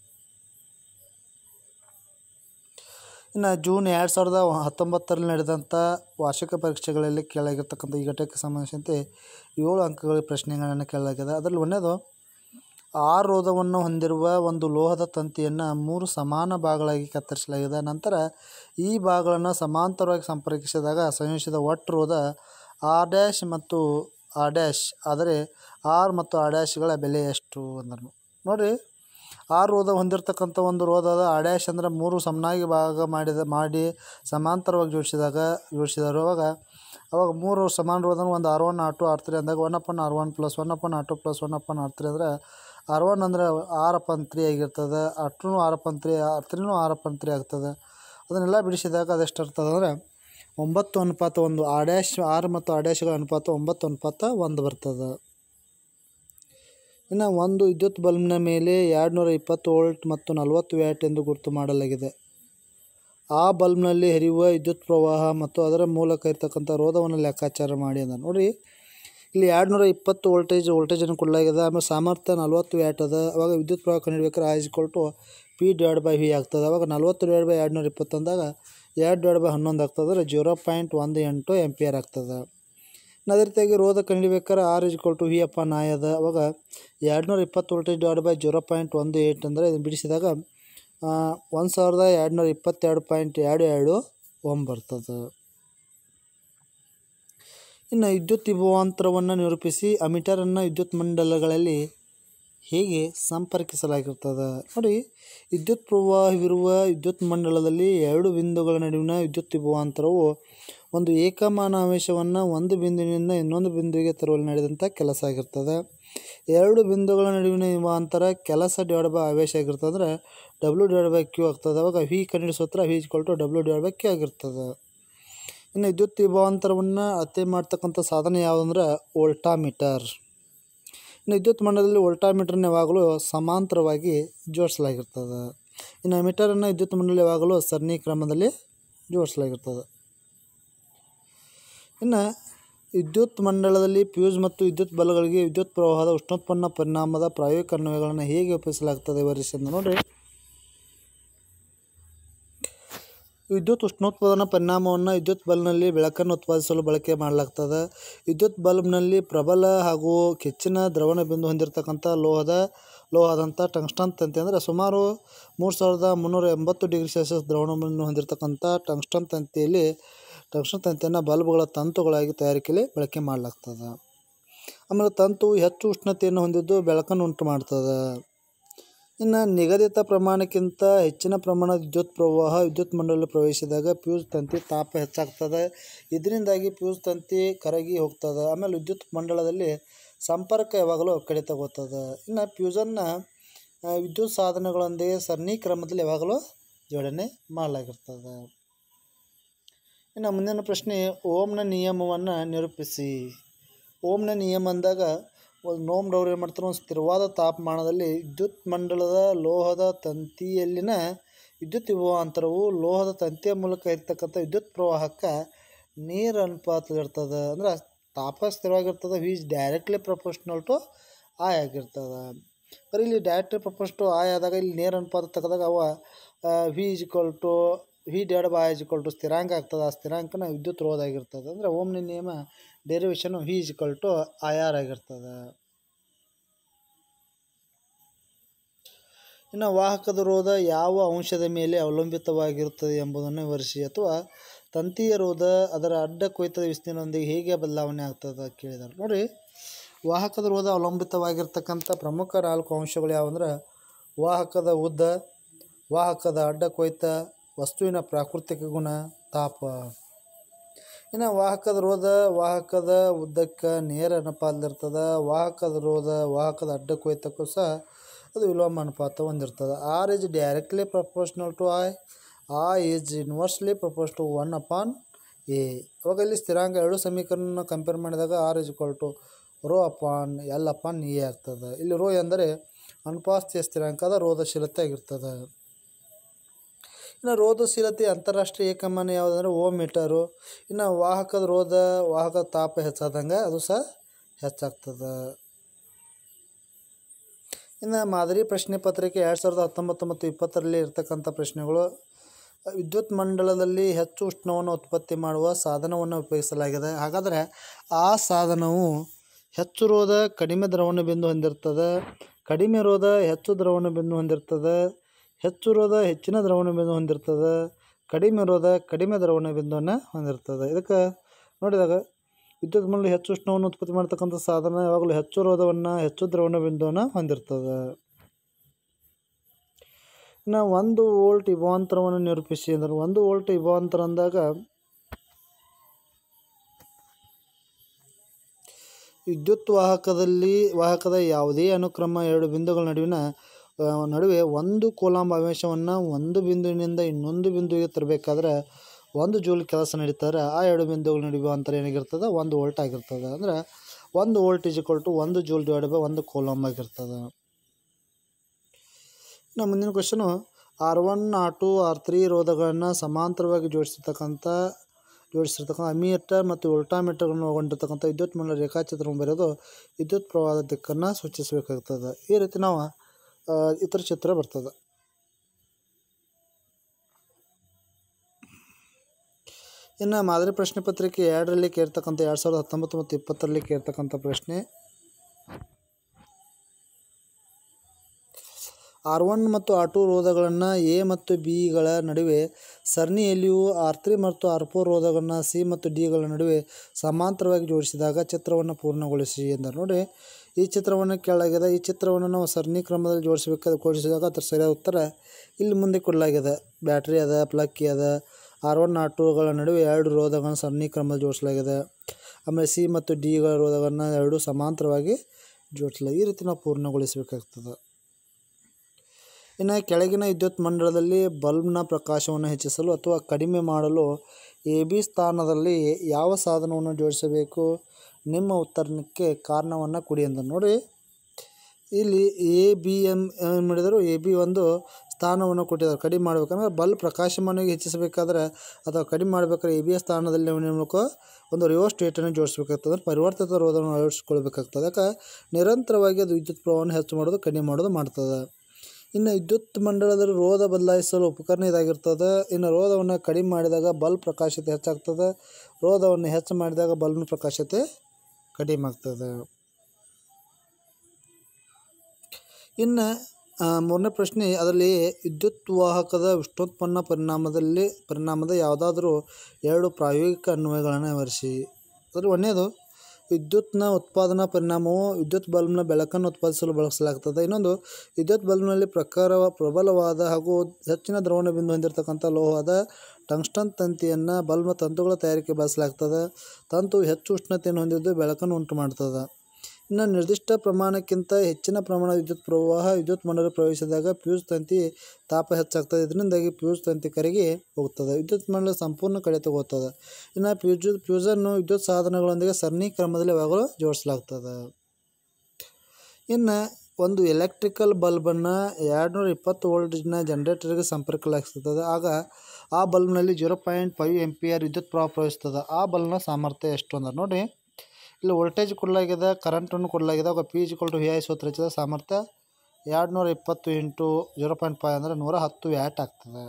ಇನ್ನು ಜೂನ್ 2019ರಲ್ಲಿ ನಡೆದಂಥ ವಾರ್ಷಿಕ ಪರೀಕ್ಷೆಗಳಲ್ಲಿ ಕೇಳಾಗಿರ್ತಕ್ಕಂಥ ಈ ಘಟಕಕ್ಕೆ ಸಂಬಂಧಿಸಿದಂತೆ 7 ಅಂಕಗಳ ಪ್ರಶ್ನೆಗಳನ್ನು ಕೇಳಲಾಗಿದೆ. ಅದರಲ್ಲಿ ಒಂದನೇದು R ರೋಧವನ್ನು ಹೊಂದಿರುವ ಒಂದು ಲೋಹದ ತಂತಿಯನ್ನು 3 ಸಮಾನ ಭಾಗಗಳಾಗಿ ಕತ್ತರಿಸಲಾಗಿದೆ. ನಂತರ ಈ ಭಾಗಗಳನ್ನು ಸಮಾಂತರವಾಗಿ ಸಂಪರ್ಕಿಸಿದಾಗ ಸಂಯೋಜಿಸಿದ ಒಟ್ಟು ರೋಧ R' ಮತ್ತು R'. ಆದರೆ R ಮತ್ತು R' ಬೆಲೆ ಎಷ್ಟು ಅಂದರು. ನೋಡಿರಿ, R ರೋಧ ಹೊಂದಿರತಕ್ಕಂಥ ಒಂದು ರೋಧದ R' ಅಂದರೆ 3 ಸಮನಾಗಿ ಭಾಗ ಮಾಡಿ ಸಮಾಂತರವಾಗಿ ಜೋಡಿಸಿದರು. ಅವಾಗ 3 ಸಮಾನ ರೋಧನ ಒಂದು R1 R2 R3 ಅಂದಾಗ 1/R1 + 1/R2 + 1/R3 ಅಂದರೆ R1 ಅಂದರೆ R/3 ಆಗಿರ್ತದೆ, R2 R/3, R3 R/3 ಆಗ್ತದೆ. ಅದನ್ನೆಲ್ಲ ಬಿಡಿಸಿದಾಗ ಅದೆಷ್ಟು ಇರ್ತದೆ ಅಂದರೆ 9:1 R' ಮತ್ತು R' ಅನುಪಾತ 9:1 ಬರ್ತದೆ. ಇನ್ನು ಒಂದು ವಿದ್ಯುತ್ ಬಲ್ಬ್ನ ಮೇಲೆ 220 ವೋಲ್ಟ್ ಮತ್ತು 40 ವ್ಯಾಟ್ ಎಂದು ಗುರುತು ಮಾಡಲಾಗಿದೆ. ಆ ಬಲ್ಬ್ನಲ್ಲಿ ಹರಿಯುವ ವಿದ್ಯುತ್ ಪ್ರವಾಹ ಮತ್ತು ಅದರ ಮೂಲಕ ಇರತಕ್ಕಂಥ ರೋಧವನ್ನು ಲೆಕ್ಕಾಚಾರ ಮಾಡಿ ಅಂದ. ನೋಡಿ, ಇಲ್ಲಿ 220 ವೋಲ್ಟೇಜನ್ನು ಕೊಡಲಾಗಿದೆ. ಆಮೇಲೆ ಸಾಮರ್ಥ್ಯ 40 ವ್ಯಾಟ್ ಅದ. ಅವಾಗ ವಿದ್ಯುತ್ ಪ್ರವಾಹ ಕಂಡುಹಿಡಿಬೇಕಾದ್ರೆ I = P/V ಆಗ್ತದೆ. ಅವಾಗ 40/220 ಅಂದಾಗ 2/11 ಆಗ್ತದೆ, ಅಂದರೆ 0.18 ಆಂಪಿಯರ್ ಆಗ್ತದೆ. ಅದೇ ರೀತಿಯಾಗಿ ರೋಧ ಕಂಡುಹಿಡಿಬೇಕಾದ್ರೆ R = V/I ಅದ. ಅವಾಗ 220 ವೋಲ್ಟೇಜ್ /0.18 ಅಂದರೆ ಇದನ್ನು ಬಿಡಿಸಿದಾಗ 1222.22 ಓಮ್ ಬರ್ತದೆ. ಇನ್ನು ವಿದ್ಯುತ್ ವಿಭವಾಂತರವನ್ನು ನಿರೂಪಿಸಿ ಅಮೀಟರನ್ನು ವಿದ್ಯುತ್ ಮಂಡಲಗಳಲ್ಲಿ ಹೇಗೆ ಸಂಪರ್ಕಿಸಲಾಗಿರ್ತದೆ. ನೋಡಿ, ವಿದ್ಯುತ್ ಪ್ರವಾಹವಿರುವ ವಿದ್ಯುತ್ ಮಂಡಲದಲ್ಲಿ 2 ಬಿಂದುಗಳ ನಡುವಿನ ವಿದ್ಯುತ್ ವಿಭವಾಂತರವು ಒಂದು ಏಕಮಾನ ಆವೇಶವನ್ನು ಒಂದು ಬಿಂದುವಿನಿಂದ ಇನ್ನೊಂದು ಬಿಂದುವಿಗೆ ತರುವಲ್ಲಿ ನಡೆದಂಥ ಕೆಲಸ ಆಗಿರ್ತದೆ. 2 ಬಿಂದುಗಳ ನಡುವಿನ ವಿಭವಾಂತರ ಕೆಲಸ / ಆವೇಶ ಆಗಿರ್ತದೆ, ಅಂದರೆ W/Q ಆಗ್ತದೆ. ಅವಾಗ V ಕಂಡುಹಿಡಿಯೋ ಸೂತ್ರ V = W/Q ಆಗಿರ್ತದೆ. ಇನ್ನು ವಿದ್ಯುತ್ ವಿಭವಾಂತರವನ್ನು ಅಳತೆ ಮಾಡ್ತಕ್ಕಂಥ ಸಾಧನ ಯಾವುದಂದ್ರೆ ವೋಲ್ಟಾಮೀಟರ್. ಇನ್ನು ವಿದ್ಯುತ್ ಮಂಡಲದಲ್ಲಿ ವೋಲ್ಟಾಮೀಟರ್ನ ಯಾವಾಗಲೂ ಸಮಾಂತರವಾಗಿ ಜೋಡಿಸಲಾಗಿರ್ತದೆ. ಇನ್ನು ಮೀಟರನ್ನು ವಿದ್ಯುತ್ ಮಂಡಲ ಯಾವಾಗಲೂ ಸರಣಿ ಕ್ರಮದಲ್ಲಿ ಜೋಡಿಸಲಾಗಿರ್ತದೆ. ಇನ್ನು ವಿದ್ಯುತ್ ಮಂಡಲದಲ್ಲಿ ಫ್ಯೂಸ್ ಮತ್ತು ವಿದ್ಯುತ್ ಬಲ್ಬ್ಗಳಿಗೆ ವಿದ್ಯುತ್ ಪ್ರವಾಹದ ಉಷ್ಣೋತ್ಪನ್ನ ಪರಿಣಾಮದ ಪ್ರಾಯೋಗಿಕ ಅನ್ವಯಗಳನ್ನು ಹೇಗೆ ಉಪಯೋಗಿಸಲಾಗ್ತದೆ ವಿವರಿಸಿ ಅಂತ. ನೋಡಿರಿ, ವಿದ್ಯುತ್ ಉಷ್ಣೋತ್ಪಾದನಾ ಪರಿಣಾಮವನ್ನು ವಿದ್ಯುತ್ ಬಲ್ಬ್ನಲ್ಲಿ ಬೆಳಕನ್ನು ಉತ್ಪಾದಿಸಲು ಬಳಕೆ ಮಾಡಲಾಗ್ತದೆ. ವಿದ್ಯುತ್ ಬಲ್ಬ್ನಲ್ಲಿ ಪ್ರಬಲ ಹಾಗೂ ಹೆಚ್ಚಿನ ದ್ರವಣ ಬಿಂದು ಹೊಂದಿರತಕ್ಕಂಥ ಲೋಹದಂಥ ಟಂಗ್ಸ್ಟನ್ ತಂತಿ, ಅಂದರೆ ಸುಮಾರು 3380 ಡಿಗ್ರಿ ಸೆಲ್ಸಿಯಸ್ ದ್ರವಣ ಬಿಂದು ಹೊಂದಿರತಕ್ಕಂಥ ಟಂಗ್ಸ್ಟನ್ ತಂತಿಯನ್ನು ಬಲ್ಬ್ಗಳ ತಂತುಗಳಾಗಿ ತಯಾರಿಕೆಯಲ್ಲಿ ಬಳಕೆ ಮಾಡಲಾಗ್ತದೆ. ಆಮೇಲೆ ತಂತು ಹೆಚ್ಚು ಉಷ್ಣತೆಯನ್ನು ಹೊಂದಿದ್ದು ಬೆಳಕನ್ನು ಉಂಟು ಮಾಡ್ತದೆ. ಇನ್ನು ನಿಗದಿತ ಪ್ರಮಾಣಕ್ಕಿಂತ ಹೆಚ್ಚಿನ ಪ್ರಮಾಣದ ವಿದ್ಯುತ್ ಪ್ರವಾಹ ವಿದ್ಯುತ್ ಮಂಡಲದಲ್ಲಿ ಪ್ರವೇಶಿಸಿದಾಗ ಫ್ಯೂಸ್ ತಂತಿ ತಾಪ ಹೆಚ್ಚಾಗ್ತದೆ. ಇದರಿಂದಾಗಿ ಫ್ಯೂಸ್ ತಂತಿ ಕರಗಿ ಹೋಗ್ತದೆ. ಆಮೇಲೆ ವಿದ್ಯುತ್ ಮಂಡಲದಲ್ಲಿ ಸಂಪರ್ಕ ಯಾವಾಗಲೂ ಕಡಿತಗೊಳ್ತದೆ. ಇನ್ನು ಫ್ಯೂಸನ್ನು ವಿದ್ಯುತ್ ಸಾಧನಗಳೊಂದಿಗೆ ಸರಣಿ ಕ್ರಮದಲ್ಲಿ ಯಾವಾಗಲೂ ಜೋಡಣೆ ಮಾಡಲಾಗಿರ್ತದೆ. ಇನ್ನು ಮುಂದಿನ ಪ್ರಶ್ನೆ, ಓಮ್ನ ನಿಯಮವನ್ನು ನಿರೂಪಿಸಿ. ಓಮ್ನ ನಿಯಮ ಅಂದಾಗ ಓಮ್ರವ್ರು ಏನು ಮಾಡ್ತಾರೆ, ಒಂದು ಸ್ಥಿರವಾದ ತಾಪಮಾನದಲ್ಲಿ ವಿದ್ಯುತ್ ಮಂಡಲದ ಲೋಹದ ತಂತಿಯಲ್ಲಿನ ವಿದ್ಯುತ್ ವಿಭವಾಂತರವು ಲೋಹದ ತಂತಿಯ ಮೂಲಕ ಇರ್ತಕ್ಕಂಥ ವಿದ್ಯುತ್ ಪ್ರವಾಹಕ್ಕೆ ನೇರ ಅನುಪಾತದಲ್ಲಿರ್ತದೆ. ಅಂದರೆ ತಾಪ ಸ್ಥಿರವಾಗಿರ್ತದೆ. V = I ಆಗಿರ್ತದೆ. ಬರೀ ಇಲ್ಲಿ ಡೈರೆಕ್ಟ್ಲಿ ಪ್ರಪೋರ್ಷನಲ್ ಟು I ಆದಾಗ ಇಲ್ಲಿ ನೇರ ಅನುಪಾತ ತೆಗೆದಾಗ ಅವ V / I ಸ್ಥಿರಾಂಕ ಆಗ್ತದೆ. ಆ ಸ್ಥಿರಾಂಕನ ವಿದ್ಯುತ್ ರೋಧ ಆಗಿರ್ತದೆ. ಅಂದರೆ ಓಮ್ನ ನಿಯಮ ಡೆರಿವೇಷನ್ V = IR ಆಗಿರ್ತದೆ. ಇನ್ನು ವಾಹಕದ ರೋಧ ಯಾವ ಅಂಶದ ಮೇಲೆ ಅವಲಂಬಿತವಾಗಿರುತ್ತದೆ ಎಂಬುದನ್ನು ವಿವರಿಸಿ. ಅಥವಾ ತಂತಿಯ ರೋಧ ಅದರ ಅಡ್ಡ ಕೊಯ್ತದ ವಿಸ್ತೀರ್ಣದೊಂದಿಗೆ ಹೇಗೆ ಬದಲಾವಣೆ ಆಗ್ತದೆ ಕೇಳಿದ್ದಾರೆ. ನೋಡಿ, ವಾಹಕದ ರೋಧ ಅವಲಂಬಿತವಾಗಿರ್ತಕ್ಕಂಥ ಪ್ರಮುಖ 4 ಅಂಶಗಳು ಯಾವುವಂದ್ರೆ ವಾಹಕದ ಉದ್ದ, ವಾಹಕದ ಅಡ್ಡ ಕೊಯ್ತ, ವಸ್ತುವಿನ ಪ್ರಾಕೃತಿಕ ಗುಣ, ತಾಪ. ಇನ್ನು ವಾಹಕದ ರೋಧ ವಾಹಕದ ಉದ್ದಕ್ಕೆ ನೇರ ಅನುಪಾತದಲ್ಲಿರ್ತದೆ. ವಾಹಕದ ರೋಧ ವಾಹಕದ ಅಡ್ಡ ಕೊಯ್ತಕ್ಕೂ ಸಹ ಅದು ವಿಲೋಮ ಅನುಪಾತ ಹೊಂದಿರ್ತದೆ. R = directly proportional to I. I = inversely proportional to 1/A. ಅವಾಗ ಇಲ್ಲಿ ಸ್ಥಿರಾಂಕ 2 ಸಮೀಕರಣ ಕಂಪೇರ್ ಮಾಡಿದಾಗ R = ρ/L/A ಆಗ್ತದೆ. ಇಲ್ಲಿ ರೋ ಎಂದರೆ ಅನುಪಾಸ್ತಿಯ ಸ್ಥಿರಾಂಕದ ರೋಧಶೀಲತೆ ಆಗಿರ್ತದೆ. ಇನ್ನು ರೋಧಶೀಲತೆ ಅಂತಾರಾಷ್ಟ್ರೀಯ ಏಕಮಾನ ಯಾವುದಂದ್ರೆ ಓಮ್ ಮೀಟರು. ಇನ್ನು ವಾಹಕದ ವಾಹಕದ ತಾಪ ಹೆಚ್ಚಾದಂಗೆ ಅದು ಸಹ ಹೆಚ್ಚಾಗ್ತದೆ. ಇನ್ನು ಮಾದರಿ ಪ್ರಶ್ನೆ ಪತ್ರಿಕೆ 2019 ಮತ್ತು 2020ರಲ್ಲಿ ಇರ್ತಕ್ಕಂಥ ಪ್ರಶ್ನೆಗಳು. ವಿದ್ಯುತ್ ಮಂಡಲದಲ್ಲಿ ಹೆಚ್ಚು ಉಷ್ಣವನ್ನು ಉತ್ಪತ್ತಿ ಮಾಡುವ ಸಾಧನವನ್ನು ಉಪಯೋಗಿಸಲಾಗಿದೆ. ಹಾಗಾದರೆ ಆ ಸಾಧನವು ಹೆಚ್ಚು ರೋಧ ಕಡಿಮೆ ದ್ರವಣ ಬಿಂದು ಹೊಂದಿರ್ತದೆ, ಕಡಿಮೆ ರೋಧ ಹೆಚ್ಚು ದ್ರವಣ ಬಿಂದು ಹೊಂದಿರ್ತದೆ, ಹೆಚ್ಚು ರೋಧ ಹೆಚ್ಚಿನ ದ್ರವಣ ಬಿಂದು ಹೊಂದಿರ್ತದೆ, ಕಡಿಮೆ ರೋಧ ಕಡಿಮೆ ದ್ರವಣ ಬಿಂದುವನ್ನು ಹೊಂದಿರ್ತದೆ. ಇದಕ್ಕೆ ನೋಡಿದಾಗ ವಿದ್ಯುತ್ ಮಂಡಲ ಹೆಚ್ಚು ಉಷ್ಣವನ್ನು ಉತ್ಪತ್ತಿ ಮಾಡ್ತಕ್ಕಂಥ ಸಾಧನ ಯಾವಾಗಲೂ ಹೆಚ್ಚು ರೋಧವನ್ನು ಹೆಚ್ಚು ದ್ರವಣ ಬಿಂದುವನ್ನು ಹೊಂದಿರ್ತದೆ. ಇನ್ನು 1 ವೋಲ್ಟ್ ವಿಭವಾಂತರವನ್ನು ನಿರೂಪಿಸಿ ಅಂದರೆ 1 ವೋಲ್ಟ್ ವಿಭವಾಂತರ ಅಂದಾಗ ವಿದ್ಯುತ್ ವಾಹಕದ ಯಾವುದೇ ಅನುಕ್ರಮ ಎರಡು ಬಿಂದುಗಳ ನಡುವೆ 1 ಕೂಲಾಂಬ್ ಆವೇಶವನ್ನು ಒಂದು ಬಿಂದುವಿನಿಂದ ಇನ್ನೊಂದು ಬಿಂದುವಿಗೆ ತರಬೇಕಾದ್ರೆ 1 ಜೂಲ್ ಕೆಲಸ ನಡೀತಾರೆ. ಆ ಎರಡು ಬಿಂದುಗಳ ನಡುವೆ ಅಂತರ ಏನಾಗಿರ್ತದೆ 1 ವೋಲ್ಟ್ ಆಗಿರ್ತದೆ. ಅಂದರೆ 1 ವೋಲ್ಟ್ = 1 ಜೂಲ್ / 1 ಕೂಲಾಂಬ್ ಆಗಿರ್ತದೆ. ಇನ್ನು ಮುಂದಿನ question, R1 R2 R3 ರೋಧಗಳನ್ನು ಸಮಾಂತರವಾಗಿ ಜೋಡಿಸಿರ್ತಕ್ಕಂಥ ammeter ಮತ್ತು ವೋಲ್ಟಾಮೀಟರ್ಗಳನ್ನು ಒಳಗೊಂಡಿರ್ತಕ್ಕಂಥ ವಿದ್ಯುತ್ ಮಂಡಲ ರೇಖಾಚಿತ್ರವನ್ನು ಬರೆದು ವಿದ್ಯುತ್ ಪ್ರವಾಹದ ದಿಕ್ಕನ್ನು ಸೂಚಿಸಬೇಕಾಗ್ತದೆ. ಈ ರೀತಿ ನಾವು ಇತರ ಚಿತ್ರ ಬರ್ತದೆ. ಇನ್ನು ಮಾದರಿ ಪ್ರಶ್ನೆ ಪತ್ರಿಕೆ 2ರಲ್ಲಿ ಕೇಳ್ತಕ್ಕಂಥ 2019 ಮತ್ತು 2020ರಲ್ಲಿ ಕೇಳ್ತಕ್ಕಂಥ ಪ್ರಶ್ನೆ, R1 ಮತ್ತು R2 ರೋಧಗಳನ್ನು ಎ ಮತ್ತು ಬಿಗಳ ನಡುವೆ ಸರಣಿಯಲ್ಲಿಯೂ R3 ಮತ್ತು R4 ರೋಧಗಳನ್ನು ಸಿ ಮತ್ತು ಡಿಗಳ ನಡುವೆ ಸಮಾಂತರವಾಗಿ ಜೋಡಿಸಿದಾಗ ಚಿತ್ರವನ್ನು ಪೂರ್ಣಗೊಳಿಸಿ ಎಂದರು. ನೋಡಿ, ಈ ಚಿತ್ರವನ್ನು ಕೆಳಗಿದೆ. ಈ ಚಿತ್ರವನ್ನು ನಾವು ಸರಣಿ ಕ್ರಮದಲ್ಲಿ ಜೋಡಿಸಿದಾಗ ಅದರ ಸರಿಯಾದ ಉತ್ತರ ಇಲ್ಲಿ ಮುಂದೆ ಕೊಡಲಾಗಿದೆ. ಬ್ಯಾಟ್ರಿ ಅದ, ಪ್ಲಗ್ ಅದ. R1 R2ಗಳ ನಡುವೆ 2 ರೋಧಗಳನ್ನು ಸರಣಿ ಕ್ರಮದಲ್ಲಿ ಜೋಡಿಸಲಾಗಿದೆ. ಆಮೇಲೆ ಸಿ ಮತ್ತು ಡಿಗಳ ರೋಧಗಳನ್ನು 2 ಸಮಾಂತರವಾಗಿ ಜೋಡಿಸಲಾಗಿದೆ. ಈ ರೀತಿ ನಾವು ಪೂರ್ಣಗೊಳಿಸಬೇಕಾಗ್ತದೆ. ಇನ್ನು ಕೆಳಗಿನ ವಿದ್ಯುತ್ ಮಂಡಲದಲ್ಲಿ ಬಲ್ಬ್ನ ಪ್ರಕಾಶವನ್ನು ಹೆಚ್ಚಿಸಲು ಅಥವಾ ಕಡಿಮೆ ಮಾಡಲು AB ಸ್ಥಾನದಲ್ಲಿ ಯಾವ ಸಾಧನವನ್ನು ಜೋಡಿಸಬೇಕು? ನಿಮ್ಮ ಉತ್ತರಕ್ಕೆ ಕಾರಣವನ್ನು ಕೊಡಿ ಅಂತ. ನೋಡಿ, ಇಲ್ಲಿ AB ಏನು ಮಾಡಿದರು, AB ಒಂದು ಸ್ಥಾನವನ್ನು ಕೊಟ್ಟಿದ್ದಾರೆ. ಕಡಿಮೆ ಮಾಡಬೇಕಂದ್ರೆ ಬಲ್ಬ್ ಪ್ರಕಾಶಮಾನವಾಗಿ ಹೆಚ್ಚಿಸಬೇಕಾದ್ರೆ ಅಥವಾ ಕಡಿಮೆ ಮಾಡಬೇಕಾದ್ರೆ AB ಸ್ಥಾನದಲ್ಲಿ ಒಂದು ರಿವರ್ಸ್ ಸ್ಟೇಟನ್ನು ಜೋಡಿಸಬೇಕಾಗ್ತದೆ. ಪರಿವರ್ತಿತ ರೋಧವನ್ನು ಅಳವಡಿಸ್ಕೊಳ್ಬೇಕಾಗ್ತದೆ. ಯಾಕೆ ನಿರಂತರವಾಗಿ ಅದು ವಿದ್ಯುತ್ ಪ್ರವಾಹವನ್ನು ಹೆಚ್ಚು ಮಾಡೋದು ಕಡಿಮೆ ಮಾಡೋದು ಮಾಡ್ತದೆ. ಇನ್ನು ವಿದ್ಯುತ್ ಮಂಡಲದಲ್ಲಿ ರೋಧ ಬದಲಾಯಿಸಲು ಉಪಕರಣ ಇದಾಗಿರ್ತದೆ. ಇನ್ನು ರೋಧವನ್ನು ಕಡಿಮೆ ಮಾಡಿದಾಗ ಬಲ್ಬ್ ಪ್ರಕಾಶತೆ ಹೆಚ್ಚಾಗ್ತದೆ, ರೋಧವನ್ನು ಹೆಚ್ಚು ಮಾಡಿದಾಗ ಬಲ್ಬ್ನ ಪ್ರಕಾಶತೆ ಕಡಿಮೆ ಆಗ್ತದೆ. ಇನ್ನು ಮೂರನೇ ಪ್ರಶ್ನೆ, ಅದರಲ್ಲಿ ವಿದ್ಯುತ್ ವಾಹಕದ ಉಷ್ಣೋತ್ಪನ್ನ ಪರಿಣಾಮದ ಯಾವುದಾದ್ರೂ 2 ಪ್ರಾಯೋಗಿಕ ಅನ್ವಯಗಳನ್ನು ವಿವರಿಸಿ. ಅದರಲ್ಲಿ ಒಂದನೇದು, ವಿದ್ಯುತ್ನ ಉತ್ಪಾದನಾ ಪರಿಣಾಮವು ವಿದ್ಯುತ್ ಬಲ್ಬ್ನ ಬೆಳಕನ್ನು ಉತ್ಪಾದಿಸಲು ಬಳಸಲಾಗ್ತದೆ. ಇನ್ನೊಂದು, ವಿದ್ಯುತ್ ಬಲ್ಬ್ನಲ್ಲಿ ಪ್ರಬಲವಾದ ಹಾಗೂ ಹೆಚ್ಚಿನ ದ್ರವಣ ಬಿಂದು ಹೊಂದಿರತಕ್ಕಂಥ ಲೋಹದ ಟಂಗ್ಸ್ಟನ್ ತಂತಿಯನ್ನು ಬಲ್ಬ್ನ ತಂತುಗಳ ತಯಾರಿಕೆ ಬಳಸಲಾಗ್ತದೆ. ತಂತು ಹೆಚ್ಚು ಉಷ್ಣತೆಯನ್ನು ಹೊಂದಿದ್ದು ಬೆಳಕನ್ನು ಉಂಟು ಮಾಡ್ತದೆ. ಇನ್ನು ನಿರ್ದಿಷ್ಟ ಪ್ರಮಾಣಕ್ಕಿಂತ ಹೆಚ್ಚಿನ ಪ್ರಮಾಣದ ವಿದ್ಯುತ್ ಮಂಡಲ ಪ್ರವೇಶಿಸಿದಾಗ ಫ್ಯೂಸ್ ತಂತಿ ತಾಪ ಹೆಚ್ಚಾಗ್ತದೆ. ಇದರಿಂದಾಗಿ ಫ್ಯೂಸ್ ತಂತಿ ಕರಗಿ ಹೋಗ್ತದೆ, ವಿದ್ಯುತ್ ಮಂಡಲ ಸಂಪೂರ್ಣ ಕಡೆ ತಗೋತದೆ. ಇನ್ನು ಫ್ಯೂಸನ್ನು ವಿದ್ಯುತ್ ಸಾಧನಗಳೊಂದಿಗೆ ಸರಣಿ ಕ್ರಮದಲ್ಲಿ ಯಾವಾಗಲೂ ಜೋಡಿಸಲಾಗ್ತದೆ. ಇನ್ನು ಒಂದು ಎಲೆಕ್ಟ್ರಿಕಲ್ ಬಲ್ಬನ್ನು 220 ವೋಲ್ಟೇಜ್ನ ಜನರೇಟರ್ಗೆ ಸಂಪರ್ಕಿಸಲಾಗ್ತದೆ. ಆಗ ಆ ಬಲ್ಬ್ನಲ್ಲಿ 0.5 ಆಂಪಿಯರ್ ವಿದ್ಯುತ್ ಪ್ರವಾಹ ಪ್ರವೇಶಿಸ್ತದೆ. ಆ ಬಲ್ಬ್ನ ಸಾಮರ್ಥ್ಯ ಎಷ್ಟು ಅಂದ್ರೆ ನೋಡಿ, ಇಲ್ಲಿ ವೋಲ್ಟೇಜ್ ಕೊಡಲಾಗಿದೆ, ಕರೆಂಟನ್ನು ಕೊಡಲಾಗಿದೆ. ಆಗ P = VI ಸೂತ್ರ ಹಚ್ಚಿದ ಸಾಮರ್ಥ್ಯ 220 × 0.5 ಅಂದರೆ 110 ವ್ಯಾಟ್ ಆಗ್ತದೆ.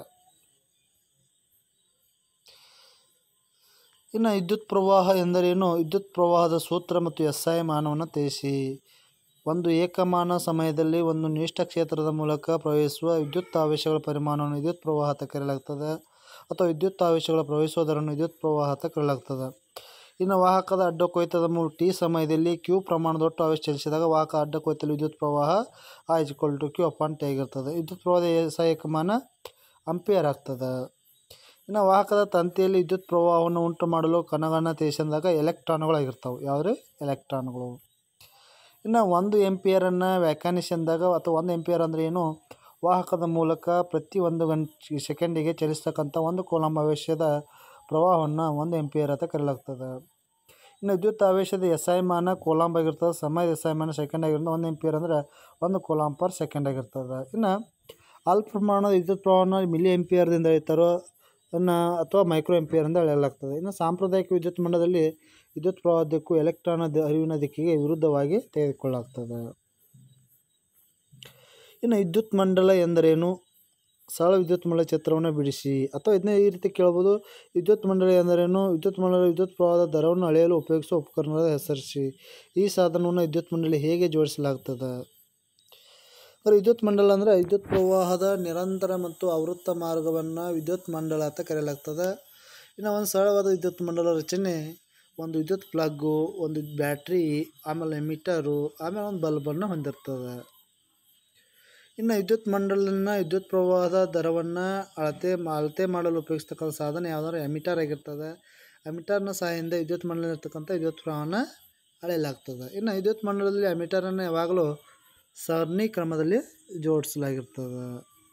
ಇನ್ನು ವಿದ್ಯುತ್ ಪ್ರವಾಹ ಎಂದರೇನು? ವಿದ್ಯುತ್ ಪ್ರವಾಹದ ಸೂತ್ರ ಮತ್ತು SI ಮಾನವನ್ನು ತಿಳಿಸಿ. ಒಂದು ಏಕಮಾನ ಸಮಯದಲ್ಲಿ ಒಂದು ನಿರ್ದಿಷ್ಟ ಕ್ಷೇತ್ರದ ಮೂಲಕ ಪ್ರವಹಿಸುವ ವಿದ್ಯುತ್ ಆವೇಶಗಳ ಪರಿಮಾಣವನ್ನು ವಿದ್ಯುತ್ ಪ್ರವಾಹ ಅಂತ ಕರೆಯಲಾಗ್ತದೆ, ಅಥವಾ ವಿದ್ಯುತ್ ಆವೇಶಗಳ ಪ್ರವಹಿಸುವ ದರವನ್ನು ವಿದ್ಯುತ್ ಪ್ರವಾಹ ಅಂತ ಕರೆಯಲಾಗ್ತದೆ. ಇನ್ನು ವಾಹಕದ ಅಡ್ಡ ಕೊಯ್ತದ ಮೂಲ T ಸಮಯದಲ್ಲಿ Q ಪ್ರಮಾಣದ ಒಟ್ಟು ಆವೇಶ ಚಲಿಸಿದಾಗ ವಾಹಕ ಅಡ್ಡ ಕೊಯ್ತಲ್ಲಿ ವಿದ್ಯುತ್ ಪ್ರವಾಹ I = Q/T ಆಗಿರ್ತದೆ. ವಿದ್ಯುತ್ ಪ್ರವಾಹದ SI ಏಕಮಾನ ಆಂಪಿಯರ್ ಆಗ್ತದೆ. ಇನ್ನು ವಾಹಕದ ತಂತಿಯಲ್ಲಿ ವಿದ್ಯುತ್ ಪ್ರವಾಹವನ್ನು ಉಂಟು ಮಾಡಲು ಕಣಗಳನ್ನು ತಿಳಿಸಿದಾಗ ಎಲೆಕ್ಟ್ರಾನ್ಗಳಾಗಿರ್ತವೆ. ಯಾವುದ್ರಿ? ಎಲೆಕ್ಟ್ರಾನ್ಗಳು. ಇನ್ನು 1 ಆಂಪಿಯರನ್ನು ವ್ಯಾಖ್ಯಾನಿಸಿದಾಗ ಅಥವಾ 1 ಆಂಪಿಯರ್ ಅಂದರೆ ಏನು? ವಾಹಕದ ಮೂಲಕ ಪ್ರತಿ 1 ಸೆಕೆಂಡಿಗೆ ಚಲಿಸ್ತಕ್ಕಂಥ 1 ಕೂಲಾಂಬ್ ಆವೇಶದ ಪ್ರವಾಹವನ್ನು 1 ಆಂಪಿಯರ್ ಅಂತ ಕರೆಯಲಾಗ್ತದೆ. ಇನ್ನು ವಿದ್ಯುತ್ ಆವೇಶದ SI ಮಾನ ಕೂಲಾಂಬ್ ಆಗಿರ್ತದೆ, ಸಮಯದ SI ಮಾನ ಸೆಕೆಂಡ್ ಆಗಿರ್ತದೆ. 1 ಆಂಪಿಯರ್ ಅಂದರೆ 1 ಕೂಲಾಂಬ್ ಪರ್ ಸೆಕೆಂಡ್ ಆಗಿರ್ತದೆ. ಇನ್ನು ಅಲ್ಪ ಪ್ರಮಾಣದ ವಿದ್ಯುತ್ ಪ್ರವಾಹವನ್ನು ಮಿಲಿ ಆಂಪಿಯರ್ದಿಂದ ಅಳೆಯುತ್ತಾರೋ ಅಥವಾ ಮೈಕ್ರೋ ಆಂಪಿಯರ್ದಿಂದ ಅಳೆಯಲಾಗ್ತದೆ. ಇನ್ನು ಸಾಂಪ್ರದಾಯಿಕ ವಿದ್ಯುತ್ ಮಂಡಲದಲ್ಲಿ ವಿದ್ಯುತ್ ಪ್ರವಾಹದ ದಿಕ್ಕು ಎಲೆಕ್ಟ್ರಾನ್ ಹರಿವಿನ ದಿಕ್ಕಿಗೆ ವಿರುದ್ಧವಾಗಿ ತೆಗೆದುಕೊಳ್ಳಲಾಗ್ತದೆ. ಇನ್ನು ವಿದ್ಯುತ್ ಮಂಡಲ ಎಂದರೇನು? ಸರಳ ವಿದ್ಯುತ್ ಮಂಡಲ ಚಿತ್ರವನ್ನು ಬಿಡಿಸಿ. ಅಥವಾ ಇದನ್ನ ಈ ರೀತಿ ಕೇಳ್ಬೋದು, ವಿದ್ಯುತ್ ಮಂಡಲ ಎಂದರೇನು? ವಿದ್ಯುತ್ ಮಂಡಲ ವಿದ್ಯುತ್ ಪ್ರವಾಹದ ದರವನ್ನು ಅಳೆಯಲು ಉಪಯೋಗಿಸುವ ಉಪಕರಣದ ಹೆಸರಿಸಿ. ಈ ಸಾಧನವನ್ನು ವಿದ್ಯುತ್ ಮಂಡಲ ಹೇಗೆ ಜೋಡಿಸಲಾಗ್ತದೆ? ವಿದ್ಯುತ್ ಮಂಡಲ ಅಂದರೆ ವಿದ್ಯುತ್ ಪ್ರವಾಹದ ನಿರಂತರ ಮತ್ತು ಆವೃತ್ತ ಮಾರ್ಗವನ್ನು ವಿದ್ಯುತ್ ಮಂಡಲ ಅಂತ ಕರೆಯಲಾಗ್ತದೆ. ಇನ್ನು ಒಂದು ಸರಳವಾದ ವಿದ್ಯುತ್ ಮಂಡಲ ರಚನೆ ಒಂದು ವಿದ್ಯುತ್ ಪ್ಲಗ್ಗು, ಒಂದು ಬ್ಯಾಟ್ರಿ, ಆಮೇಲೆ ಎಮಿಟರು, ಆಮೇಲೆ ಒಂದು ಬಲ್ಬನ್ನು ಹೊಂದಿರ್ತದೆ. ಇನ್ನು ವಿದ್ಯುತ್ ಮಂಡಲನ ವಿದ್ಯುತ್ ಪ್ರವಾಹದ ದರವನ್ನು ಅಳತೆ ಮಾಡಲು ಉಪಯೋಗಿಸ್ತಕ್ಕಂಥ ಸಾಧನ ಯಾವುದಾದ್ರು ಎಮಿಟರ್ ಆಗಿರ್ತದೆ. ಎಮಿಟರ್ನ ಸಹಾಯದಿಂದ ವಿದ್ಯುತ್ ಮಂಡಲದಲ್ಲಿರ್ತಕ್ಕಂಥ ವಿದ್ಯುತ್ ಪ್ರವಾಹನ ಅಳೆಯಲಾಗ್ತದೆ. ಇನ್ನು ವಿದ್ಯುತ್ ಮಂಡಲದಲ್ಲಿ ಎಮಿಟರನ್ನು ಯಾವಾಗಲೂ ಸರಣಿ ಕ್ರಮದಲ್ಲಿ ಜೋಡಿಸಲಾಗಿರ್ತದೆ.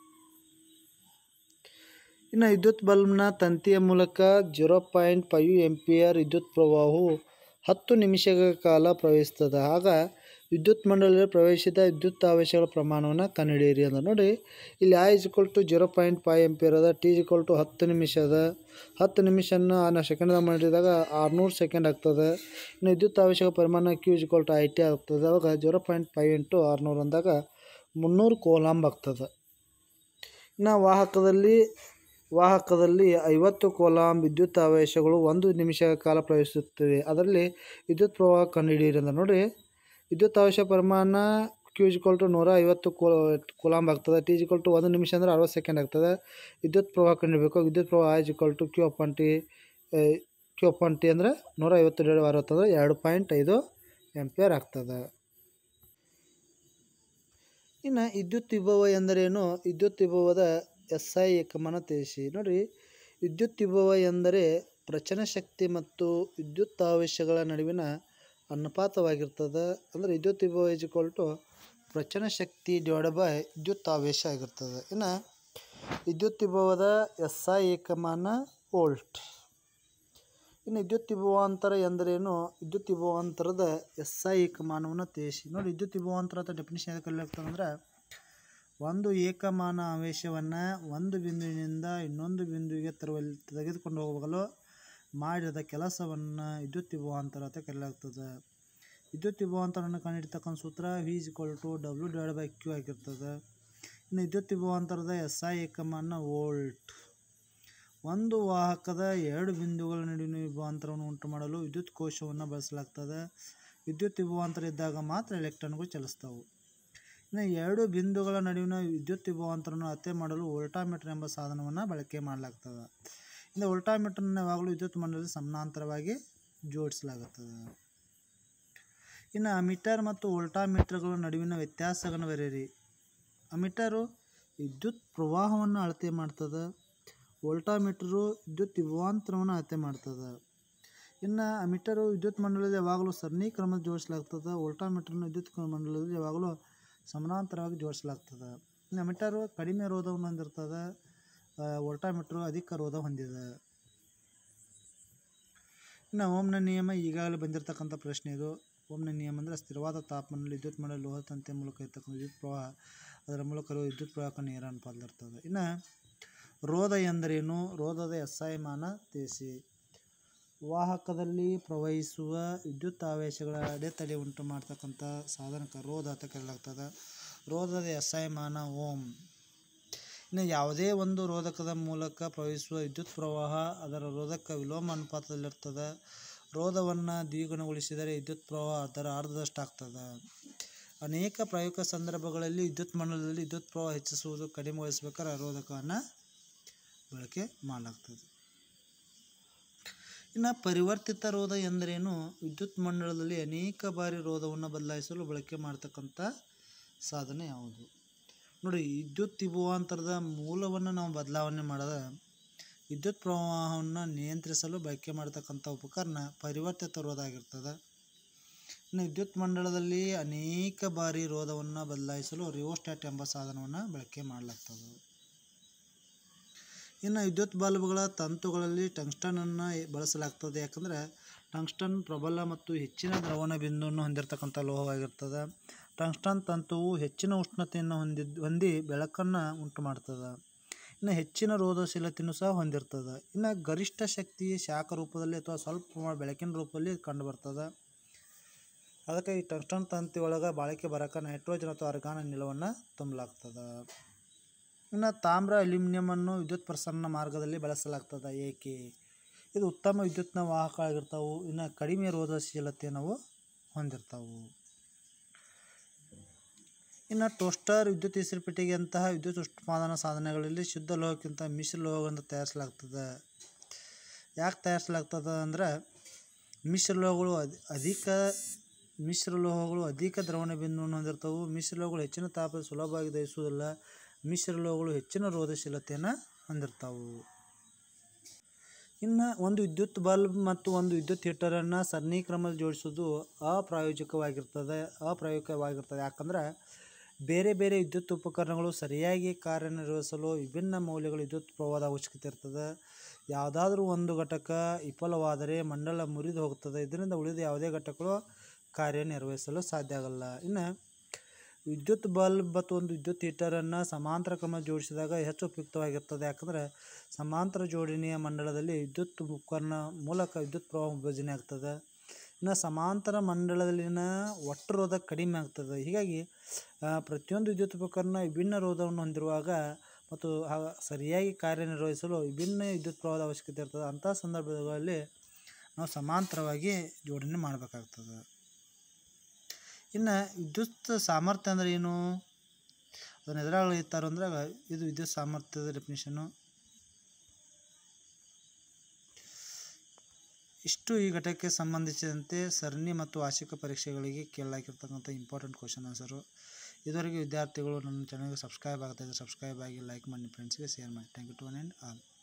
ಇನ್ನು ವಿದ್ಯುತ್ ಬಲ್ಬ್ನ ತಂತಿಯ ಮೂಲಕ 0.5 ಆಂಪಿಯರ್ ವಿದ್ಯುತ್ ಪ್ರವಾಹವು 10 ನಿಮಿಷಗಳ ಕಾಲ ಪ್ರವಹಿಸ್ತದೆ. ಆಗ ವಿದ್ಯುತ್ ಮಂಡಲದಲ್ಲಿ ಪ್ರವೇಶಿಸಿದ ವಿದ್ಯುತ್ ಆವೇಶಗಳ ಪ್ರಮಾಣವನ್ನು ಕಂಡುಹಿಡಿಯಿರಿ ಅಂತ ನೋಡಿ. ಇಲ್ಲಿ I = 0.5 ಆಂಪಿಯರ್ ಅದ, T = 10 ನಿಮಿಷ ಅದ. 10 ನಿಮಿಷನ ಸೆಕೆಂಡ್ದಾಗ ಮಾಡಿದಾಗ 600 ಸೆಕೆಂಡ್ ಆಗ್ತದೆ. ಇನ್ನು ವಿದ್ಯುತ್ ಆವೇಶಗಳ ಪರಿಮಾಣ Q = IT ಆಗ್ತದೆ. ಅವಾಗ 0.5 × 600 ಅಂದಾಗ 300 ಕೂಲಂಬ್ ಆಗ್ತದೆ. ಇನ್ನು ವಾಹಕದಲ್ಲಿ 50 ಕೂಲಂಬ್ ವಿದ್ಯುತ್ ಆವೇಶಗಳು 1 ನಿಮಿಷಗಳ ಕಾಲ ಪ್ರವೇಶಿಸುತ್ತವೆ. ಅದರಲ್ಲಿ ವಿದ್ಯುತ್ ಪ್ರವಾಹ ಕಂಡುಹಿಡಿಯಿರಿ ಅಂತ ನೋಡಿ. ವಿದ್ಯುತ್ ಆವೇಶ ಪರಿಮಾಣ Q = 150 ಕೂಲಂಬ್ ಆಗ್ತದೆ. T = 1 ನಿಮಿಷ ಅಂದರೆ 60 ಸೆಕೆಂಡ್ ಆಗ್ತದೆ. ವಿದ್ಯುತ್ ಪ್ರವಾಹ ಕಂಡುಹಿಡಬೇಕು. ವಿದ್ಯುತ್ ಪ್ರವಾಹ I = Q/T ಅಂದರೆ 150 / 60 ಅಂದರೆ 2.5 ಆಂಪಿಯರ್ ಆಗ್ತದೆ. ಇನ್ನು ವಿದ್ಯುತ್ ವಿಭವ ಎಂದರೇನು? ವಿದ್ಯುತ್ ವಿಭವದ SI ಏಕಮಾನ ತಿಳಿಸಿ. ನೋಡಿ, ವಿದ್ಯುತ್ ವಿಭವ ಎಂದರೆ ಪ್ರಚನ ಶಕ್ತಿ ಮತ್ತು ವಿದ್ಯುತ್ ಆವೇಶಗಳ ನಡುವಿನ ಅನುಪಾತವಾಗಿರ್ತದೆ. ಅಂದರೆ ವಿದ್ಯುತ್ ವಿಭವ = ಪ್ರಚನ ಶಕ್ತಿ / ವಿದ್ಯುತ್ ಆವೇಶ ಆಗಿರ್ತದೆ. ಇನ್ನು ವಿದ್ಯುತ್ ವಿಭವದ SI ಏಕಮಾನ ವೋಲ್ಟ್. ಇನ್ನು ವಿದ್ಯುತ್ ವಿಭವಾಂತರ ಎಂದರೇನು? ವಿದ್ಯುತ್ ವಿಭವಾಂತರದ SI ಏಕಮಾನವನ್ನು ತಿಳಿಸಿ. ನೋಡಿ, ವಿದ್ಯುತ್ ವಿಭವಾಂತರ ಅಂತ ಡೆಫಿನಿಷನ್ ಯಾಕೆ ಕರೆಯಲಾಗ್ತದೆ ಅಂದರೆ ಒಂದು ಏಕಮಾನ ಆವೇಶವನ್ನು ಒಂದು ಬಿಂದುವಿನಿಂದ ಇನ್ನೊಂದು ಬಿಂದುವಿಗೆ ತೆಗೆದುಕೊಂಡು ಹೋಗಲು ಮಾಡಿದ ಕೆಲಸವನ್ನು ವಿದ್ಯುತ್ ವಿಭವಾಂತರ ಅಂತ ಕರೆಯಲಾಗ್ತದೆ. ವಿದ್ಯುತ್ ವಿಭವಾಂತರವನ್ನು ಕಂಡುಹಿಡಿತಕ್ಕಂಥ ಸೂತ್ರ V = W/Q ಆಗಿರ್ತದೆ. ಇನ್ನು ವಿದ್ಯುತ್ ವಿಭವಾಂತರದ SI ಏಕಮಾನ ವೋಲ್ಟ್. ಒಂದು ವಾಹಕದ 2 ಬಿಂದುಗಳ ನಡುವಿನ ವಿಭವಾಂತರವನ್ನು ಉಂಟು ಮಾಡಲು ವಿದ್ಯುತ್ ಕೋಶವನ್ನು ಬಳಸಲಾಗ್ತದೆ. ವಿದ್ಯುತ್ ವಿಭವಾಂತರ ಇದ್ದಾಗ ಮಾತ್ರ ಎಲೆಕ್ಟ್ರಾನ್ಗಳು ಚಲಿಸ್ತವೆ. ಇನ್ನು 2 ಬಿಂದುಗಳ ನಡುವಿನ ವಿದ್ಯುತ್ ವಿಭವಾಂತರವನ್ನು ಅಳತೆ ಮಾಡಲು ವೋಲ್ಟಾಮೀಟರ್ ಎಂಬ ಸಾಧನವನ್ನು ಬಳಕೆ ಮಾಡಲಾಗ್ತದೆ. ಇನ್ನು ವೋಲ್ಟಾಮೀಟರ್ನ ಯಾವಾಗಲೂ ವಿದ್ಯುತ್ ಮಂಡಲದಲ್ಲಿ ಸಮಾನಾಂತರವಾಗಿ ಜೋಡಿಸಲಾಗುತ್ತದೆ. ಇನ್ನು ಅಮೀಟರ್ ಮತ್ತು ವೋಲ್ಟಾಮೀಟರ್ಗಳ ನಡುವಿನ ವ್ಯತ್ಯಾಸಗಳನ್ನು ಬರೆಯಿರಿ. ಅಮೀಟರು ವಿದ್ಯುತ್ ಪ್ರವಾಹವನ್ನು ಅಳತೆ ಮಾಡ್ತದೆ. ವೋಲ್ಟಾಮೀಟರು ವಿದ್ಯುತ್ ವಿಭವಾಂತರವನ್ನು ಅಳತೆ ಮಾಡ್ತದೆ. ಇನ್ನು ಅಮೀಟರು ವಿದ್ಯುತ್ ಮಂಡಲದಲ್ಲಿ ಯಾವಾಗಲೂ ಸರಣಿ ಕ್ರಮದಲ್ಲಿ ಜೋಡಿಸಲಾಗ್ತದೆ. ವೋಲ್ಟಾಮೀಟರ್ನ ವಿದ್ಯುತ್ ಮಂಡಲದಲ್ಲಿ ಯಾವಾಗಲೂ ಸಮಾನಾಂತರವಾಗಿ ಜೋಡಿಸಲಾಗ್ತದೆ. ಇನ್ನು ಅಮೀಟರು ಕಡಿಮೆ ರೋಧವನ್ನು ಹೊಂದಿರ್ತದೆ. ವೋಲ್ಟಾಮೀಟರು ಅಧಿಕ ರೋಧ ಹೊಂದಿದೆ. ಇನ್ನು ಓಮ್ನ ನಿಯಮ ಈಗಾಗಲೇ ಬಂದಿರತಕ್ಕಂಥ ಪ್ರಶ್ನೆ ಇದು. ಓಮ್ನ ನಿಯಮ ಅಂದರೆ ಸ್ಥಿರವಾದ ತಾಪಮಾನದಲ್ಲಿ ವಿದ್ಯುತ್ ಮಂಡಲ ಲೋಹ ತಂತಿಯ ಮೂಲಕ ಇರ್ತಕ್ಕಂಥ ವಿದ್ಯುತ್ ಪ್ರವಾಹ ಅದರ ಮೂಲಕ ವಿದ್ಯುತ್ ಪ್ರವಾಹಕ್ಕೆ ನೇರ ಅನುಪಾತದಲ್ಲಿರ್ತದೆ. ಇನ್ನು ರೋಧ ಎಂದರೇನು? ರೋಧದ SI ಮಾನ ತಿಳಿಸಿ. ವಾಹಕದಲ್ಲಿ ಪ್ರವಹಿಸುವ ವಿದ್ಯುತ್ ಆವೇಶಗಳ ಅಡೆತಡೆ ಉಂಟು ಮಾಡ್ತಕ್ಕಂಥ ಸಾಧನಕ್ಕೆ ರೋಧ ಅಂತ ಕರೆಯಲಾಗ್ತದೆ. ರೋಧದ SI ಮಾನ ಓಮ್. ಇನ್ನು ಯಾವುದೇ ಒಂದು ರೋಧಕದ ಮೂಲಕ ಪ್ರವಹಿಸುವ ವಿದ್ಯುತ್ ಪ್ರವಾಹ ಅದರ ರೋಧಕ ವಿಲೋಮ ಅನುಪಾತದಲ್ಲಿರ್ತದೆ. ರೋಧವನ್ನು ದ್ವಿಗುಣಗೊಳಿಸಿದರೆ ವಿದ್ಯುತ್ ಪ್ರವಾಹ ಅದರ ಅರ್ಧದಷ್ಟು ಆಗ್ತದೆ. ಅನೇಕ ಪ್ರಾಯೋಗಿಕ ಸಂದರ್ಭಗಳಲ್ಲಿ ವಿದ್ಯುತ್ ಮಂಡಲದಲ್ಲಿ ವಿದ್ಯುತ್ ಪ್ರವಾಹ ಹೆಚ್ಚಿಸುವುದು ಕಡಿಮೆಗೊಳಿಸಬೇಕಾದ್ರೆ ರೋಧಕವನ್ನು ಬಳಕೆ ಮಾಡಲಾಗ್ತದೆ. ಇನ್ನು ಪರಿವರ್ತಿತ ರೋಧ ಎಂದರೇನು? ವಿದ್ಯುತ್ ಮಂಡಲದಲ್ಲಿ ಅನೇಕ ಬಾರಿ ರೋಧವನ್ನು ಬದಲಾಯಿಸಲು ಬಳಕೆ ಮಾಡತಕ್ಕಂಥ ಸಾಧನ ಯಾವುದು? ನೋಡಿ, ವಿದ್ಯುತ್ ವಿಭವಾಂತರದ ಮೂಲವನ್ನು ನಾವು ಬದಲಾವಣೆ ಮಾಡಿದ ವಿದ್ಯುತ್ ಪ್ರವಾಹವನ್ನು ನಿಯಂತ್ರಿಸಲು ಬಳಕೆ ಮಾಡತಕ್ಕಂಥ ಉಪಕರಣ ಪರಿವರ್ತಿತ ರೋಧ ಆಗಿರ್ತದೆ. ಇನ್ನು ವಿದ್ಯುತ್ ಮಂಡಲದಲ್ಲಿ ಅನೇಕ ಬಾರಿ ರೋಧವನ್ನು ಬದಲಾಯಿಸಲು ರಿಯೋಸ್ಟಾಟ್ ಎಂಬ ಸಾಧನವನ್ನು ಬಳಕೆ ಮಾಡಲಾಗ್ತದೆ. ಇನ್ನು ವಿದ್ಯುತ್ ಬಲ್ಬ್ಗಳ ತಂತುಗಳಲ್ಲಿ ಟಂಗ್ಸ್ಟನನ್ನು ಬಳಸಲಾಗ್ತದೆ. ಯಾಕಂದರೆ ಟಂಗ್ಸ್ಟನ್ ಪ್ರಬಲ ಮತ್ತು ಹೆಚ್ಚಿನ ದ್ರವಣ ಬಿಂದುವನ್ನು ಹೊಂದಿರತಕ್ಕಂಥ ಲೋಹವಾಗಿರ್ತದೆ. ಟಂಗ್ಸ್ಟನ್ ತಂತುವು ಹೆಚ್ಚಿನ ಉಷ್ಣತೆಯನ್ನು ಹೊಂದಿ ಬೆಳಕನ್ನು ಉಂಟು ಮಾಡ್ತದೆ. ಇನ್ನು ಹೆಚ್ಚಿನ ರೋಧಶೀಲತೆಯನ್ನು ಸಹ ಹೊಂದಿರ್ತದೆ. ಇನ್ನು ಗರಿಷ್ಠ ಶಕ್ತಿ ಶಾಖ ರೂಪದಲ್ಲಿ ಅಥವಾ ಸ್ವಲ್ಪ ಪ್ರಮಾಣ ಬೆಳಕಿನ ರೂಪದಲ್ಲಿ ಕಂಡುಬರ್ತದೆ. ಅದಕ್ಕೆ ಈ ಟಂಗ್ಸ್ಟನ್ ತಂತಿ ಒಳಗೆ ಬಾಳಿಕೆ ಬರೋಕೆ ನೈಟ್ರೋಜನ್ ಅಥವಾ ಆರ್ಗಾನ್ ಅನಿಲವನ್ನು ತುಂಬಲಾಗ್ತದೆ. ಇನ್ನು ತಾಮ್ರ ಅಲ್ಯೂಮಿನಿಯಮನ್ನು ವಿದ್ಯುತ್ ಪ್ರಸರಣ ಮಾರ್ಗದಲ್ಲಿ ಬಳಸಲಾಗ್ತದೆ. ಏಕೆ? ಇದು ಉತ್ತಮ ವಿದ್ಯುತ್ನ ವಾಹಕ ಆಗಿರ್ತಾವೆ. ಇನ್ನು ಕಡಿಮೆ ರೋಧಶೀಲತೆಯನ್ನು ಹೊಂದಿರ್ತಾವೆ. ಇನ್ನು ಟೋಸ್ಟರ್, ವಿದ್ಯುತ್ ಇಸ್ತ್ರಿಪೆಟ್ಟಿಗೆಯಂತಹ ವಿದ್ಯುತ್ ಉತ್ಪಾದನಾ ಸಾಧನಗಳಲ್ಲಿ ಶುದ್ಧ ಲೋಹಕ್ಕಿಂತ ಮಿಶ್ರ ಲೋಹಗಳನ್ನು ತಯಾರಿಸಲಾಗ್ತದೆ. ಯಾಕೆ ತಯಾರಿಸಲಾಗ್ತದೆ ಅಂದರೆ ಮಿಶ್ರಲೋಹಗಳು ಅಧಿಕ ದ್ರವಣ ಬಿಂದುವನ್ನು ಹೊಂದಿರ್ತವೆ. ಮಿಶ್ರಲೋಹಗಳು ಹೆಚ್ಚಿನ ತಾಪದಲ್ಲಿ ಸುಲಭವಾಗಿ ದಹಿಸುವುದಿಲ್ಲ. ಮಿಶ್ರಲೋಹಗಳು ಹೆಚ್ಚಿನ ರೋಧಶೀಲತೆಯನ್ನು ಹೊಂದಿರ್ತಾವೆ. ಇನ್ನು ಒಂದು ವಿದ್ಯುತ್ ಬಲ್ಬ್ ಮತ್ತು ಒಂದು ವಿದ್ಯುತ್ ಹೀಟರನ್ನು ಸರಣಿ ಕ್ರಮದಲ್ಲಿ ಜೋಡಿಸುವುದು ಅಪ್ರಾಯೋಗಿಕವಾಗಿರ್ತದೆ. ಯಾಕಂದರೆ ಬೇರೆ ಬೇರೆ ವಿದ್ಯುತ್ ಉಪಕರಣಗಳು ಸರಿಯಾಗಿ ಕಾರ್ಯನಿರ್ವಹಿಸಲು ವಿಭಿನ್ನ ಮೌಲ್ಯಗಳ ವಿದ್ಯುತ್ ಪ್ರವಾಹದ ಅವಶ್ಯಕತೆ ಇರ್ತದೆ. ಯಾವುದಾದ್ರೂ ಒಂದು ಘಟಕ ವಿಫಲವಾದರೆ ಮಂಡಲ ಮುರಿದು ಹೋಗ್ತದೆ. ಇದರಿಂದ ಉಳಿದ ಯಾವುದೇ ಘಟಕಗಳು ಕಾರ್ಯನಿರ್ವಹಿಸಲು ಸಾಧ್ಯ ಆಗಲ್ಲ. ಇನ್ನು ವಿದ್ಯುತ್ ಬಲ್ಬ್ ಮತ್ತು ಒಂದು ವಿದ್ಯುತ್ ಹೀಟರನ್ನು ಸಮಾಂತರ ಕ್ರಮ ಜೋಡಿಸಿದಾಗ ಹೆಚ್ಚು ಉಪಯುಕ್ತವಾಗಿರ್ತದೆ. ಯಾಕಂದರೆ ಸಮಾಂತರ ಜೋಡಣೆಯ ಮಂಡಲದಲ್ಲಿ ವಿದ್ಯುತ್ ಉಪಕರಣ ಮೂಲಕ ವಿದ್ಯುತ್ ಪ್ರವಾಹ ವಿಭಜನೆ ಆಗ್ತದೆ. ಇನ್ನು ಸಮಾಂತರ ಮಂಡಲದಲ್ಲಿನ ಒಟ್ಟು ರೋಧ ಕಡಿಮೆ ಆಗ್ತದೆ. ಹೀಗಾಗಿ ಪ್ರತಿಯೊಂದು ವಿದ್ಯುತ್ ಉಪಕರಣ ವಿಭಿನ್ನ ರೋಧವನ್ನು ಹೊಂದಿರುವಾಗ ಮತ್ತು ಸರಿಯಾಗಿ ಕಾರ್ಯನಿರ್ವಹಿಸಲು ವಿಭಿನ್ನ ವಿದ್ಯುತ್ ಪ್ರವಾಹದ ಅವಶ್ಯಕತೆ ಇರ್ತದೆ. ಅಂಥ ಸಂದರ್ಭಗಳಲ್ಲಿ ನಾವು ಸಮಾಂತರವಾಗಿ ಜೋಡಣೆ ಮಾಡಬೇಕಾಗ್ತದೆ. ಇನ್ನು ವಿದ್ಯುತ್ ಸಾಮರ್ಥ್ಯ ಅಂದರೆ ಏನು? ಅದನ್ನು ಎದುರಾಗ ಇರ್ತಾರೆ ಅಂದ್ರೆ ಇದು ವಿದ್ಯುತ್ ಸಾಮರ್ಥ್ಯದ ಡೆಫಿನಿಷನ್ನು. ಇಷ್ಟು ಈ ಘಟಕಕ್ಕೆ ಸಂಬಂಧಿಸಿದಂತೆ ಸರಣಿ ಮತ್ತು ವಾರ್ಷಿಕ ಪರೀಕ್ಷೆಗಳಿಗೆ ಕೇಳಲಾಗಿರ್ತಕ್ಕಂಥ ಇಂಪಾರ್ಟೆಂಟ್ ಕ್ವಶನ್ ಆನ್ಸರು. ಇದುವರೆಗೆ ವಿದ್ಯಾರ್ಥಿಗಳು ನನ್ನ ಚಾನಲ್ಗೆ ಸಬ್ಸ್ಕ್ರೈಬ್ ಆಗ್ತಾಯಿದ್ದಾರೆ. ಸಬ್ಸ್ಕ್ರೈಬ್ ಆಗಿ ಲೈಕ್ ಮಾಡಿ, ಫ್ರೆಂಡ್ಸ್ಗೆ ಶೇರ್ ಮಾಡಿ. Thank you to one and all.